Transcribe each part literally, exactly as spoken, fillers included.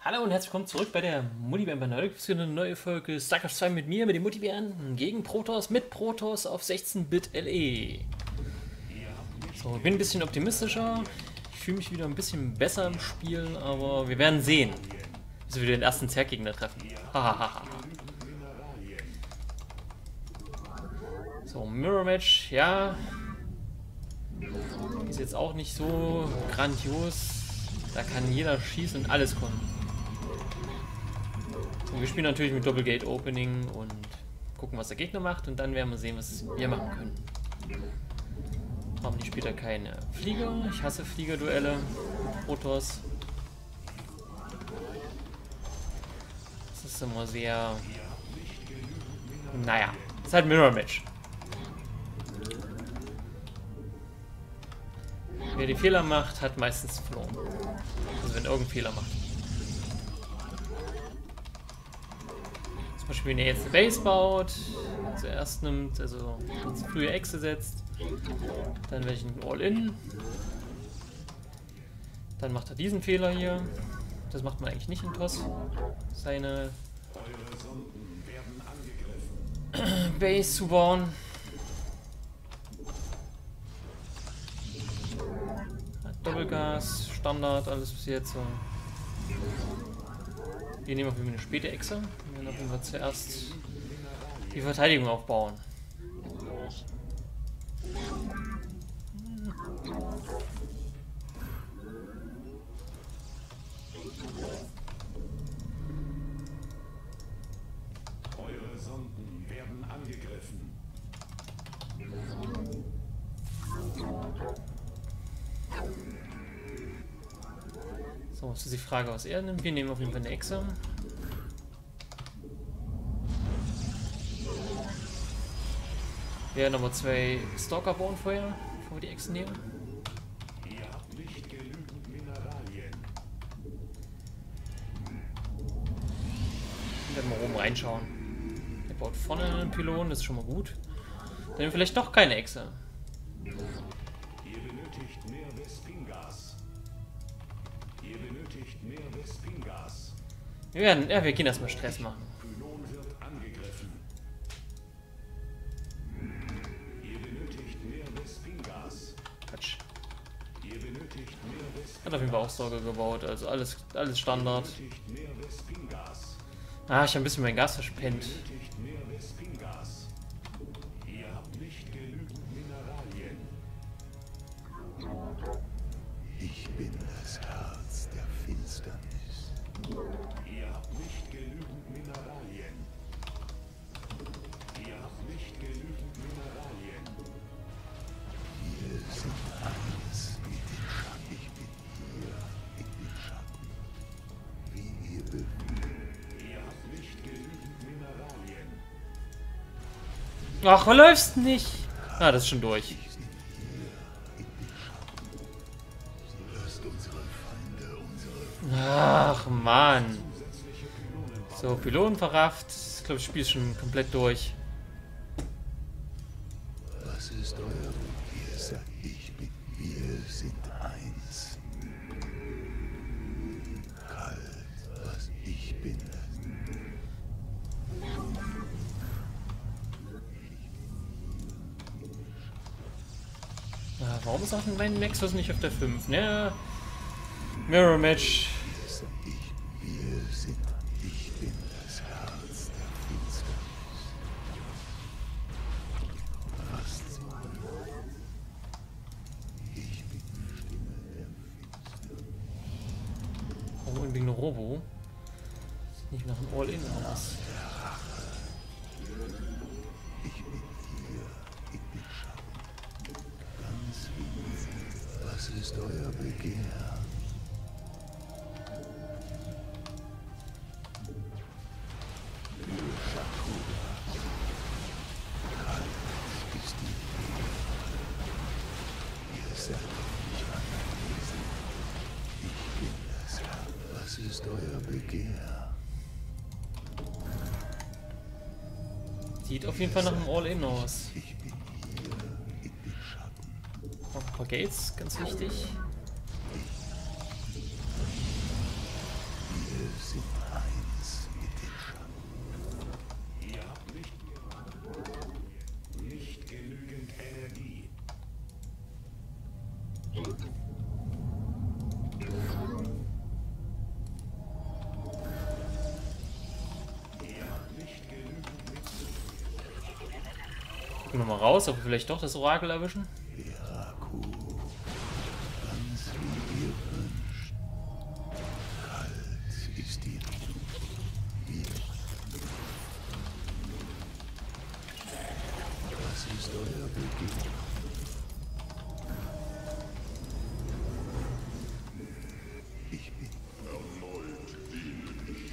Hallo und herzlich willkommen zurück bei der Muttibären bei Nerdic für eine neue Folge StarCraft zwei mit mir, mit den Muttibären gegen Protoss mit Protoss auf sechzehn Bit L E. So, ich bin ein bisschen optimistischer. Ich fühle mich wieder ein bisschen besser im Spiel, aber wir werden sehen, bis wir wieder den ersten Zerggegner treffen. Hahaha. So, Mirror Match, ja. Ist jetzt auch nicht so grandios. Da kann jeder schießen und alles kommen. So, wir spielen natürlich mit Doppelgate Opening und gucken, was der Gegner macht, und dann werden wir sehen, was wir machen können. Haben die später keine Flieger. Ich hasse Fliegerduelle mit Protoss. Das ist immer sehr... Naja, ist halt Mirror Match. Wer die Fehler macht, hat meistens verloren. Also wenn irgendein Fehler macht. Zum Beispiel, wenn er jetzt eine Base baut, zuerst nimmt, also frühe Echse setzt, dann werde ich ein All-In. Dann macht er diesen Fehler hier. Das macht man eigentlich nicht in T O S. Seine Base zu bauen. Doppelgas, Standard, alles bis jetzt so. Wir nehmen auf jeden Fall eine späte Echse. Wir werden auf jeden Fall zuerst die Verteidigung aufbauen. Eure Sonden werden angegriffen. So, jetzt ist die Frage, was er nimmt. Wir nehmen auf jeden Fall eine Echse. Wir werden aber zwei Stalker bauen vorher, bevor wir die Echsen nehmen. Ihr habt nicht genügend Mineralien. Wir werden mal oben reinschauen. Er baut vorne einen Pylon, das ist schon mal gut. Dann nehmen wir vielleicht doch keine Echse. Ihr benötigt mehr Vespingas. Ihr benötigt mehr Vespingas. Wir werden, ja, wir gehen erstmal Stress machen. Pylon wird angegriffen. Ihr benötigt mehr Vespingas. Quatsch. Ihr benötigt mehr Vespingas. Hat auf jeden Fall auch Stalker gebaut, also alles, alles Standard. Ihr benötigt mehr Vespingas. Ah, ich habe ein bisschen mein Gas verpennt. Ihr benötigt mehr Vespingas. Ihr habt nicht genügend Mineralien. Ich bin das Herz der Finsternis. Ihr habt nicht genügend Mineralien. Ihr habt nicht genügend Mineralien. Wir sind eins mit dem Schatten. Ich bin hier in den Schatten. Wie ihr bewegt. Ihr habt nicht genügend Mineralien. Ach, wo läufst nicht? Ah, das ist schon durch. Wir sind hier in den Schatten. Lasst unsere Feinde unsere Ach, Mann. So, Pylonen verrafft. Ich glaube, das Spiel ist schon komplett durch. Was ist euer Begehr? Sagt, ich bin. Wir sind eins. Kalt, was ich bin. Ah, warum ist auch mein Nexus nicht auf der fünf? Ne? Mirror Match. Sag ich, wir sind. Ich bin das Herz der Finsternis. Fast so. Ich bin die Stimme der Finsternis. Oh, wegen Robo. Sieht nicht nach einem All-In aus. Ich bin hier in den Schatten. Ganz wie. Was ist euer Begehr? Ist die Ihr seid nicht anwesend. Ich bin das Herr. Was ist euer Begehr? Sieht auf jeden Fall nach einem All-In aus. Ich bin hier in den Schatten. Noch ein paar Gates, ganz wichtig. Wir Gucken wir mal raus, ob wir vielleicht doch das Orakel erwischen. Heraku, ganz wie ihr wünscht. Kalt ist die Hier. Was ist euer Beginn? Ich bin erneut dienlich.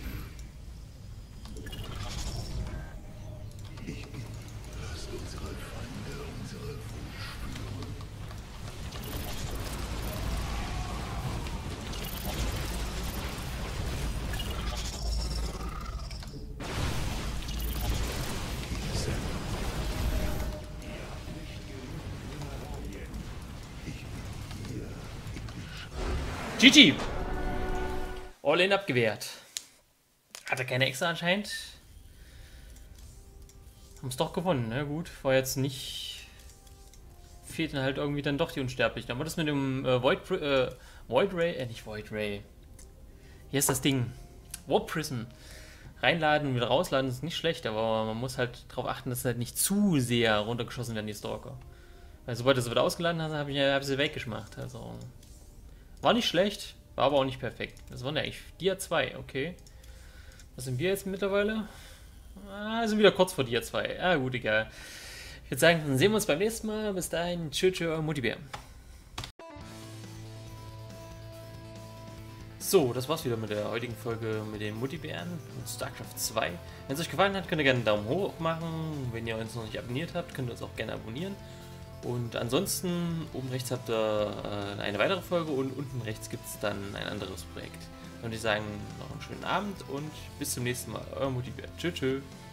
Ich bin. Lasst unsere Feinde unsere Wut spüren. G G! All-in abgewehrt. Hatte keine extra anscheinend. Haben es doch gewonnen, ne? Gut. War jetzt nicht. Fehlten halt irgendwie dann doch die Unsterblichen. Aber das mit dem äh, Void, äh, Void Ray, äh, nicht Void Ray. Hier ist das Ding. Warp Prism. Reinladen und wieder rausladen ist nicht schlecht, aber man muss halt darauf achten, dass halt nicht zu sehr runtergeschossen werden, die Stalker. Weil sobald du sie wieder ausgeladen hast, habe ich, hab ich sie weggemacht. Also. War nicht schlecht, war aber auch nicht perfekt. Das waren ja eigentlich Dia zwei, okay. Was sind wir jetzt mittlerweile? Ah, sind wieder kurz vor Dia zwei. Ah, gut, egal. Ich würde sagen, dann sehen wir uns beim nächsten Mal. Bis dahin, tschüss, tschüss, euer Muttibär. So, das war's wieder mit der heutigen Folge mit den Muttibären und StarCraft zwei. Wenn es euch gefallen hat, könnt ihr gerne einen Daumen hoch machen. Wenn ihr uns noch nicht abonniert habt, könnt ihr uns auch gerne abonnieren. Und ansonsten, oben rechts habt ihr äh, eine weitere Folge und unten rechts gibt es dann ein anderes Projekt. Und ich sagen, noch einen schönen Abend und bis zum nächsten Mal. Euer Muttibär. Tschüss, tschüss.